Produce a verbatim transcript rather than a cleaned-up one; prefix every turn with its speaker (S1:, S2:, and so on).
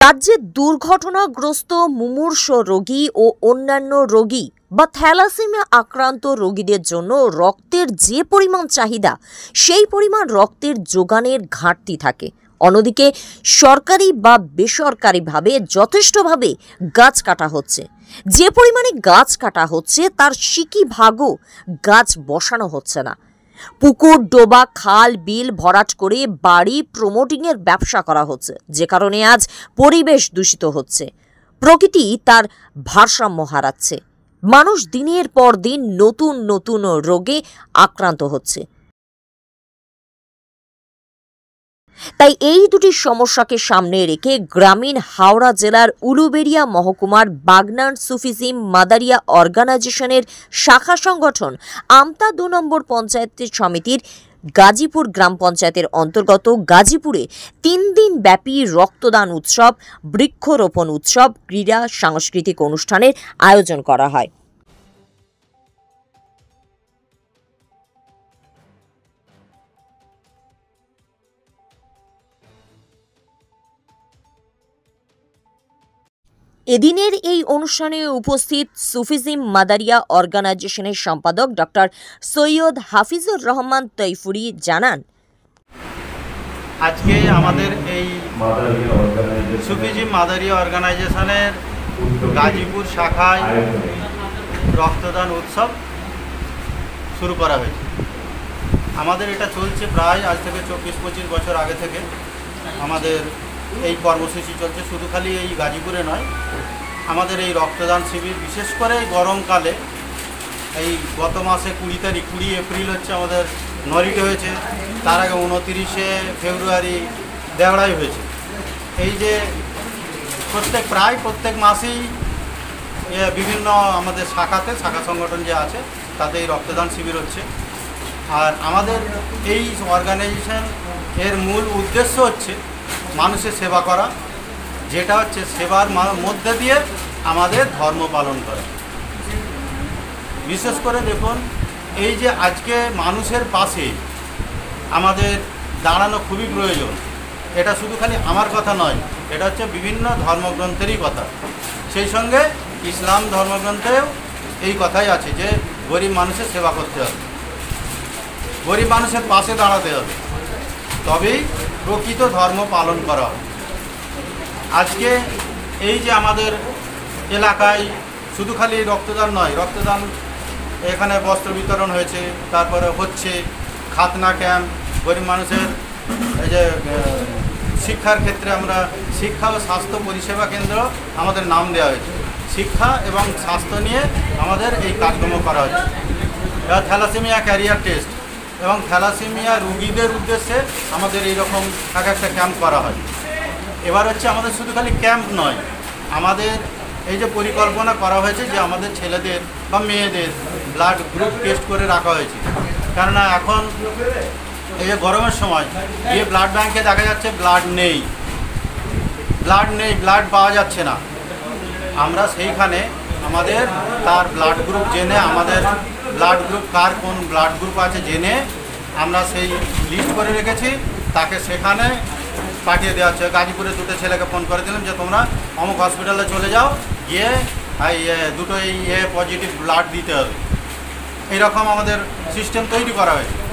S1: রাজ্যে দুর্ঘটনাগ্রস্ত মুমূর্ষ রোগী ও অন্যান্য রোগী বা থ্যালাসেমিয়া আক্রান্ত রোগীদের জন্য রক্তের যে পরিমাণ চাহিদা সেই পরিমাণ রক্তের যোগানের ঘাটতি থাকে। অন্যদিকে সরকারি বা বেসরকারিভাবে যথেষ্টভাবে গাছ কাটা হচ্ছে। যে পরিমাণে গাছ কাটা হচ্ছে তার সিকি ভাগও গাছ বসানো হচ্ছে না। পুকুর, ডোবা, খাল, বিল ভরাট করে বাড়ি প্রমোটিংয়ের ব্যবসা করা হচ্ছে, যে কারণে আজ পরিবেশ দূষিত হচ্ছে। প্রকৃতি তার ভারসাম্য হারাচ্ছে। মানুষ দিনের পর দিন নতুন নতুন রোগে আক্রান্ত হচ্ছে। তাই এই দুটি সমস্যাকে সামনে রেখে গ্রামীণ হাওড়া জেলার উলুবেড়িয়া মহকুমার বাগনান সুফিজিম মাদারিয়া অর্গানাইজেশনের শাখা সংগঠন আমতা দু নম্বর পঞ্চায়েত সমিতির গাজীপুর গ্রাম পঞ্চায়েতের অন্তর্গত গাজীপুরে তিন দিন ব্যাপী রক্তদান উৎসব, বৃক্ষরোপণ উৎসব, ক্রীড়া সাংস্কৃতিক অনুষ্ঠানের আয়োজন করা হয়। এদিনের এই অনুষ্ঠানে উপস্থিত সুফিজিম মাদারিয়া অর্গানাইজেশনের সম্পাদক ডক্টর সৈয়দ হাফিজুর রহমান তৈফুরি জানান,
S2: আজকে আমাদের এই সুফিজিম মাদারিয়া অর্গানাইজেশনের গাজীপুর শাখায় রক্তদান উৎসব শুরু করা হয়েছে। আমাদের এটা চলছে প্রায় আজ থেকে চব্বিশ পঁচিশ বছর আগে থেকে আমাদের এই কর্মসূচি চলছে। শুধু খালি এই গাজীপুরে নয়, আমাদের এই রক্তদান শিবির বিশেষ করে গরমকালে এই গত মাসে কুড়ি তারিখ কুড়ি এপ্রিল হচ্ছে আমাদের নরিটে হয়েছে, তার আগে উনতিরিশে ফেব্রুয়ারি দেওড়াই হয়েছে। এই যে প্রত্যেক প্রায় প্রত্যেক মাসেই বিভিন্ন আমাদের শাখাতে শাখা সংগঠন যে আছে তাতে এই রক্তদান শিবির হচ্ছে। আর আমাদের এই অর্গানাইজেশন এর মূল উদ্দেশ্য হচ্ছে মানুষের সেবা করা, যেটা হচ্ছে সেবার মধ্যে দিয়ে আমাদের ধর্ম পালন করা। বিশেষ করে দেখুন, এই যে আজকে মানুষের পাশে আমাদের দাঁড়ানো খুবই প্রয়োজন। এটা শুধু খালি আমার কথা নয়, এটা হচ্ছে বিভিন্ন ধর্মগ্রন্থেরই কথা। সেই সঙ্গে ইসলাম ধর্মগ্রন্থেও এই কথাই আছে যে গরিব মানুষের সেবা করতে হবে, গরিব মানুষের পাশে দাঁড়াতে হবে, তবেই প্রকৃত ধর্ম পালন করা হবে। আজকে এই যে আমাদের এলাকায় শুধু খালি রক্তদান নয়, রক্তদান এখানে বস্ত্র বিতরণ হয়েছে, তারপরে হচ্ছে খাতনা ক্যাম্প, গরিব মানুষের এই যে শিক্ষার ক্ষেত্রে আমরা শিক্ষা ও স্বাস্থ্য পরিষেবা কেন্দ্র আমাদের নাম দেওয়া হয়েছে। শিক্ষা এবং স্বাস্থ্য নিয়ে আমাদের এই কাজকর্ম করা হচ্ছে। এবার থ্যালাসেমিয়া ক্যারিয়ার টেস্ট এবং থ্যালাসেমিয়া রোগীদের উদ্দেশ্যে আমাদের এইরকম এক একটা ক্যাম্প করা হয়। এবার হচ্ছে আমাদের শুধু খালি ক্যাম্প নয়, আমাদের এই যে পরিকল্পনা করা হয়েছে যে আমাদের ছেলেদের বা মেয়েদের ব্লাড গ্রুপ টেস্ট করে রাখা হয়েছে। কেননা এখন এই যে গরমের সময় এই ব্লাড ব্যাঙ্কে দেখা যাচ্ছে ব্লাড নেই, ব্লাড নেই ব্লাড পাওয়া যাচ্ছে না। আমরা সেইখানে আমাদের তার ব্লাড গ্রুপ জেনে, আমাদের ব্লাড গ্রুপ কার কোন ব্লাড গ্রুপ আছে জেনে আমরা সেই লিস্ট করে রেখেছি, তাকে সেখানে পাঠিয়ে দেওয়া হচ্ছে। গাজীপুরে দুটো ছেলেকে ফোন করে দিলাম যে তোমরা অমুক হসপিটালে চলে যাও, গিয়ে এই দুটো এই এ পজিটিভ ব্লাড দিতে হবে। এইরকম আমাদের সিস্টেম তৈরি করা হয়েছে।